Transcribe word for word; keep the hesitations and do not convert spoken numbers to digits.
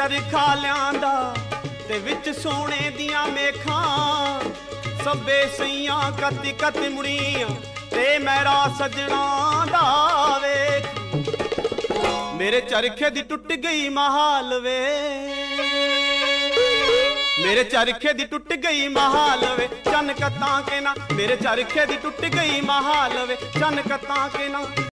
चरखा लियांदा ते विच सोने दियां मेखां, सब्बे सईयां कति कति मुड़ियां ते मेरा सजना दा वेख। मेरे चरखे दी टुट गई महाल वे, मेरे चरखे दी टुट गई महाल वे, चन कतां के ना मेरे चरखे दी टुट गई महाल वे, चन कतां के ना।